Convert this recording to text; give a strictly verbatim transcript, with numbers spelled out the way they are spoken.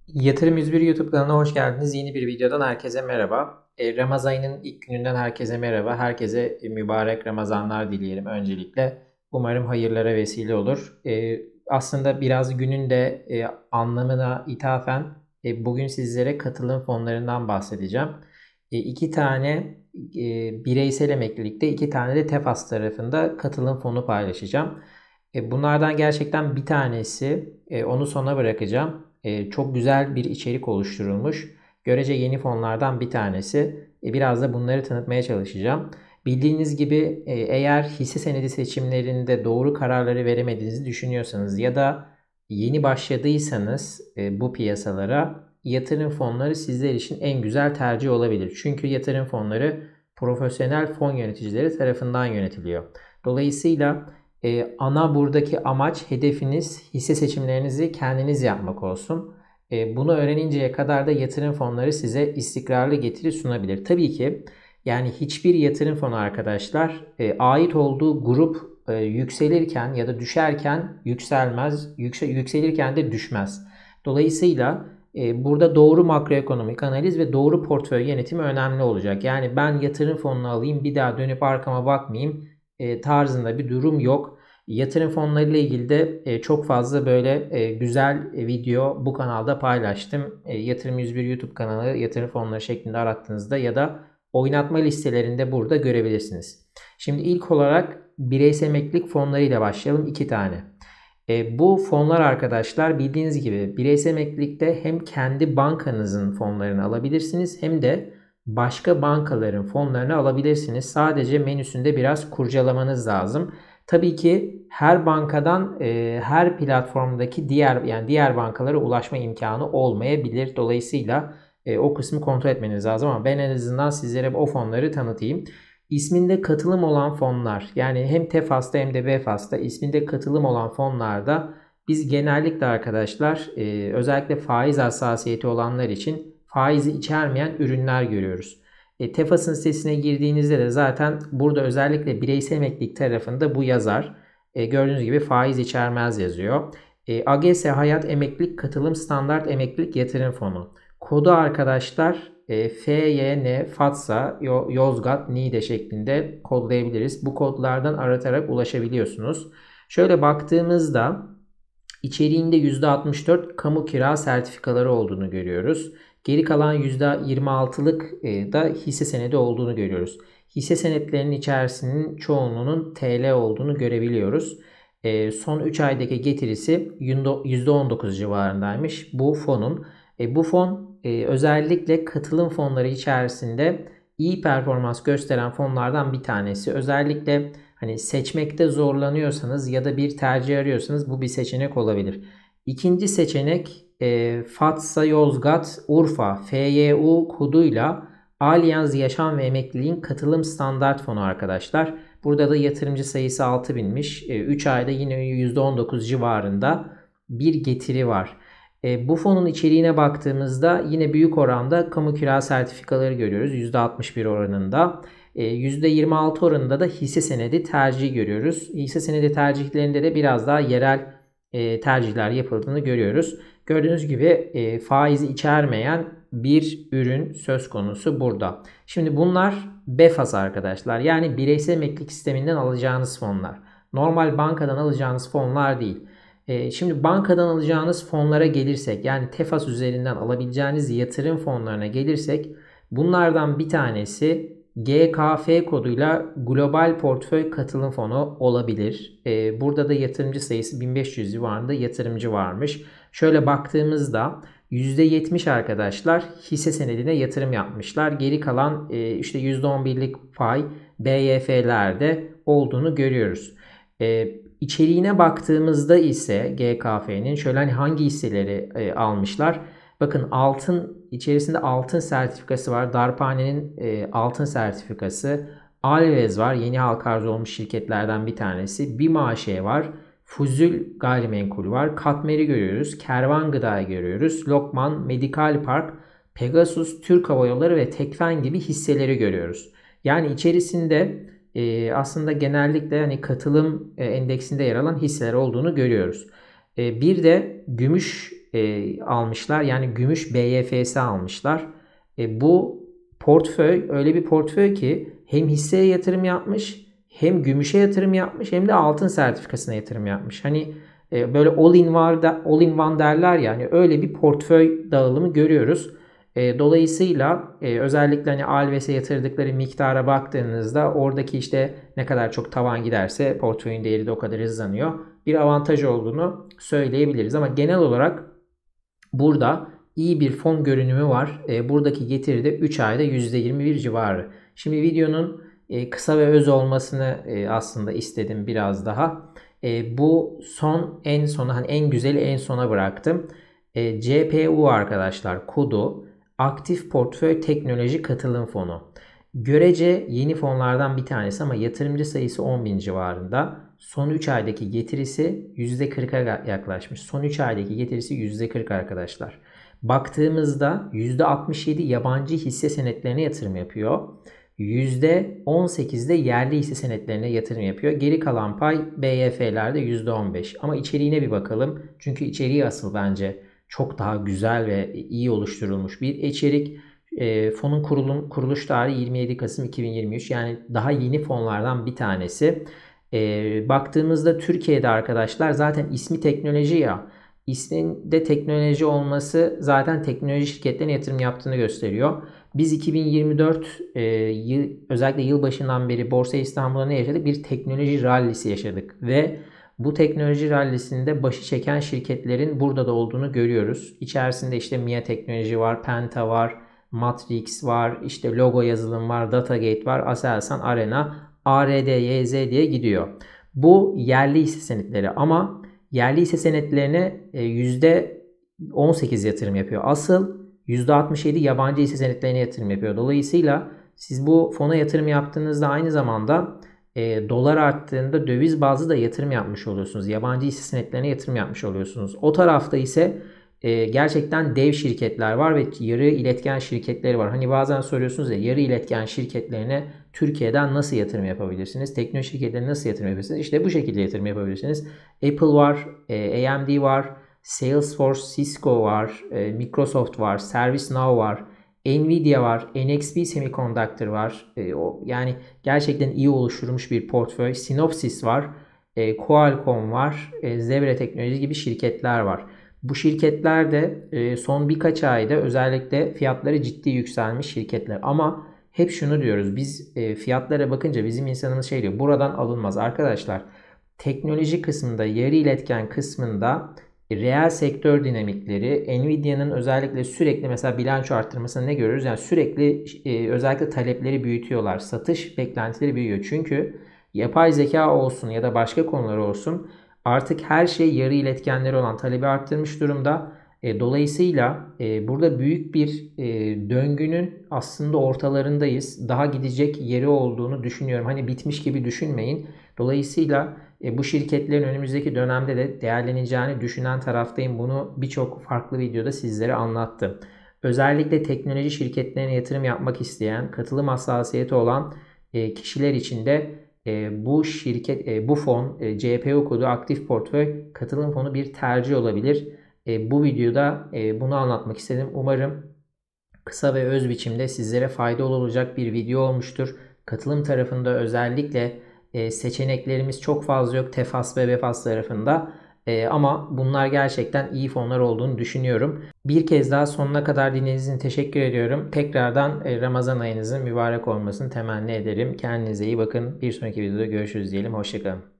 Yatırım yüz bir YouTube kanalına hoş geldiniz. Yeni bir videodan herkese merhaba. E, Ramazan ayının ilk gününden herkese merhaba. Herkese e, mübarek Ramazanlar dileyelim öncelikle. Umarım hayırlara vesile olur. E, aslında biraz günün de e, anlamına ithafen e, bugün sizlere katılım fonlarından bahsedeceğim. E, iki tane e, bireysel emeklilikte, iki tane de Tefas tarafında katılım fonu paylaşacağım. E, bunlardan gerçekten bir tanesi, e, onu sona bırakacağım. E, çok güzel bir içerik oluşturulmuş. Görece yeni fonlardan bir tanesi. E, biraz da bunları tanıtmaya çalışacağım. Bildiğiniz gibi e, eğer hisse senedi seçimlerinde doğru kararları veremediğinizi düşünüyorsanız ya da yeni başladıysanız e, bu piyasalara yatırım fonları sizler için en güzel tercih olabilir. Çünkü yatırım fonları profesyonel fon yöneticileri tarafından yönetiliyor. Dolayısıyla e, ana buradaki amaç, hedefiniz hisse seçimlerinizi kendiniz yapmak olsun. E, bunu öğreninceye kadar da yatırım fonları size istikrarlı getiri sunabilir. Tabii ki yani hiçbir yatırım fonu arkadaşlar e, ait olduğu grup e, yükselirken ya da düşerken yükselmez, yüksel, yükselirken de düşmez. Dolayısıyla e, burada doğru makroekonomik analiz ve doğru portföy yönetimi önemli olacak. Yani ben yatırım fonunu alayım, bir daha dönüp arkama bakmayayım e, tarzında bir durum yok. Yatırım fonları ile ilgili de e, çok fazla böyle e, güzel video bu kanalda paylaştım. E, Yatırım yüz bir YouTube kanalı yatırım fonları şeklinde arattığınızda ya da oynatma listelerinde burada görebilirsiniz. Şimdi ilk olarak bireysel emeklilik fonları ile başlayalım. iki tane. E, bu fonlar arkadaşlar bildiğiniz gibi bireysel emeklilikte hem kendi bankanızın fonlarını alabilirsiniz hem de başka bankaların fonlarını alabilirsiniz. Sadece menüsünde biraz kurcalamanız lazım. Tabii ki her bankadan e, her platformdaki diğer yani diğer bankalara ulaşma imkanı olmayabilir. Dolayısıyla e, o kısmı kontrol etmeniz lazım ama ben en azından sizlere o fonları tanıtayım. İsminde katılım olan fonlar yani hem Tefas'ta hem de Befas'ta isminde katılım olan fonlarda biz genellikle arkadaşlar e, özellikle faiz hassasiyeti olanlar için faizi içermeyen ürünler görüyoruz. E, Tefas'ın sitesine girdiğinizde de zaten burada özellikle bireysel emeklilik tarafında bu yazar. E, gördüğünüz gibi faiz içermez yazıyor. E, A G S Hayat Emeklilik Katılım Standart Emeklilik Yatırım Fonu. Kodu arkadaşlar e, F Y N, Fatsa, Yozgat, Niğde şeklinde kodlayabiliriz. Bu kodlardan aratarak ulaşabiliyorsunuz. Şöyle baktığımızda içeriğinde yüzde altmış dört kamu kira sertifikaları olduğunu görüyoruz. Geri kalan yüzde yirmi altılık e, da hisse senedi olduğunu görüyoruz. Hisse senetlerinin içerisinin çoğunluğunun T L olduğunu görebiliyoruz. E, son üç aydaki getirisi yüzde on dokuz civarındaymış bu fonun. E, bu fon e, özellikle katılım fonları içerisinde iyi performans gösteren fonlardan bir tanesi. Özellikle hani seçmekte zorlanıyorsanız ya da bir tercih arıyorsanız bu bir seçenek olabilir. İkinci seçenek e, Fatsa, Yozgat, Urfa, F Y U koduyla Allianz Yaşam ve Emekliliğin Katılım Standart Fonu arkadaşlar. Burada da yatırımcı sayısı altı binmiş. E, üç ayda yine yüzde on dokuz civarında bir getiri var. E, bu fonun içeriğine baktığımızda yine büyük oranda kamu kira sertifikaları görüyoruz. yüzde altmış bir oranında. E, yüzde yirmi altı oranında da hisse senedi tercihi görüyoruz. Hisse senedi tercihlerinde de biraz daha yerel e, tercihler yapıldığını görüyoruz. Gördüğünüz gibi e, faizi içermeyen bir ürün söz konusu burada. Şimdi bunlar Befas arkadaşlar. Yani bireysel emeklilik sisteminden alacağınız fonlar. Normal bankadan alacağınız fonlar değil. E, şimdi bankadan alacağınız fonlara gelirsek yani Tefas üzerinden alabileceğiniz yatırım fonlarına gelirsek bunlardan bir tanesi G K F koduyla Global Portföy Katılım Fonu olabilir. Ee, burada da yatırımcı sayısı bin beş yüz civarında yatırımcı varmış. Şöyle baktığımızda yüzde yetmiş arkadaşlar hisse senedine yatırım yapmışlar. Geri kalan e, işte yüzde on birlik pay B Y F'lerde olduğunu görüyoruz. E, içeriğine baktığımızda ise G K F'nin şöyle hani hangi hisseleri e, almışlar? Bakın altın içerisinde altın sertifikası var. Darphane'nin e, altın sertifikası. Alvez var. Yeni halka arz olmuş şirketlerden bir tanesi. BİMAŞ var. Fuzul Gayrimenkul var. Katmer'i görüyoruz. Kervan Gıda'yı görüyoruz. Lokman, Medikal Park, Pegasus, Türk Hava Yolları ve Tekfen gibi hisseleri görüyoruz. Yani içerisinde e, aslında genellikle hani katılım e, endeksinde yer alan hisseler olduğunu görüyoruz. E, bir de gümüş e, almışlar. Yani gümüş B Y F S almışlar. E, bu portföy öyle bir portföy ki hem hisseye yatırım yapmış, hem gümüşe yatırım yapmış, hem de altın sertifikasına yatırım yapmış. Hani e, böyle all in var da all in one derler ya, yani öyle bir portföy dağılımı görüyoruz. E, dolayısıyla e, özellikle hani Alves'e yatırdıkları miktara baktığınızda oradaki işte ne kadar çok tavan giderse portföyün değeri de o kadar hızlanıyor. Bir avantaj olduğunu söyleyebiliriz ama genel olarak burada iyi bir fon görünümü var. E, buradaki getiri de üç ayda yüzde yirmi bir civarı. Şimdi videonun e, kısa ve öz olmasını e, aslında istedim biraz daha. E, bu son en sona, hani en güzeli en sona bıraktım. E, C P U arkadaşlar, kodu Aktif Portföy Teknoloji Katılım Fonu. Görece yeni fonlardan bir tanesi ama yatırımcı sayısı on bin civarında. Son üç aydaki getirisi yüzde kırka yaklaşmış. Son üç aydaki getirisi yüzde kırk arkadaşlar. Baktığımızda yüzde altmış yedi yabancı hisse senetlerine yatırım yapıyor. yüzde on sekiz de yerli hisse senetlerine yatırım yapıyor. Geri kalan pay B Y F'lerde yüzde on beş. Ama içeriğine bir bakalım. Çünkü içeriği asıl bence çok daha güzel ve iyi oluşturulmuş bir içerik. E, fonun kurulum, kuruluş tarihi yirmi yedi Kasım iki bin yirmi üç. Yani daha yeni fonlardan bir tanesi. E, baktığımızda Türkiye'de arkadaşlar zaten ismi teknoloji ya. İsminde teknoloji olması zaten teknoloji şirketlerine yatırım yaptığını gösteriyor. Biz iki bin yirmi dört e, yıl, özellikle yılbaşından beri Borsa İstanbul'da ne yaşadık? Bir teknoloji rallisi yaşadık ve bu teknoloji rallisinde başı çeken şirketlerin burada da olduğunu görüyoruz. İçerisinde işte M I A Teknoloji var, Penta var, Matrix var, işte Logo Yazılım var, Datagate var, Aselsan, Arena, A R D, Y Z diye gidiyor. Bu yerli hisse senetleri ama yerli hisse senetlerine yüzde on sekiz yatırım yapıyor. Asıl yüzde altmış yedi yabancı hisse senetlerine yatırım yapıyor. Dolayısıyla siz bu fona yatırım yaptığınızda aynı zamanda e, dolar arttığında döviz bazlı da yatırım yapmış oluyorsunuz. Yabancı hisse senetlerine yatırım yapmış oluyorsunuz. O tarafta ise e, gerçekten dev şirketler var ve yarı iletken şirketleri var. Hani bazen soruyorsunuz ya, yarı iletken şirketlerine Türkiye'den nasıl yatırım yapabilirsiniz? Teknoloji şirketlerine nasıl yatırım yapabilirsiniz? İşte bu şekilde yatırım yapabilirsiniz. Apple var, e, A M D var, Salesforce, Cisco var, e, Microsoft var, ServiceNow var, Nvidia var, N X P Semiconductor var. E, o, yani gerçekten iyi oluşturulmuş bir portföy. Synopsys var, e, Qualcomm var, e, Zebra Teknoloji gibi şirketler var. Bu şirketler de e, son birkaç ayda özellikle fiyatları ciddi yükselmiş şirketler. Ama hep şunu diyoruz, biz e, fiyatlara bakınca bizim insanımız şey diyor, buradan alınmaz. Arkadaşlar, teknoloji kısmında, yarı iletken kısmında reel sektör dinamikleri, Nvidia'nın özellikle sürekli mesela bilanço arttırmasını ne görüyoruz? Yani sürekli e, özellikle talepleri büyütüyorlar. Satış beklentileri büyüyor. Çünkü yapay zeka olsun ya da başka konular olsun, artık her şey yarı iletkenleri olan talebi arttırmış durumda. E, dolayısıyla e, burada büyük bir e, döngünün aslında ortalarındayız. Daha gidecek yeri olduğunu düşünüyorum. Hani bitmiş gibi düşünmeyin. Dolayısıyla e, bu şirketlerin önümüzdeki dönemde de değerleneceğini düşünen taraftayım. Bunu birçok farklı videoda sizlere anlattım. Özellikle teknoloji şirketlerine yatırım yapmak isteyen, katılım hassasiyeti olan e, kişiler için de e, bu şirket, e, bu fon, e, C P U kodu Aktif Portföy Katılım Fonu bir tercih olabilir. E, bu videoda e, bunu anlatmak istedim. Umarım kısa ve öz biçimde sizlere faydalı olacak bir video olmuştur. Katılım tarafında özellikle e, seçeneklerimiz çok fazla yok Tefas ve Befas tarafında. E, ama bunlar gerçekten iyi fonlar olduğunu düşünüyorum. Bir kez daha sonuna kadar dinlediğiniz için teşekkür ediyorum. Tekrardan e, Ramazan ayınızın mübarek olmasını temenni ederim. Kendinize iyi bakın. Bir sonraki videoda görüşürüz diyelim. Hoşçakalın.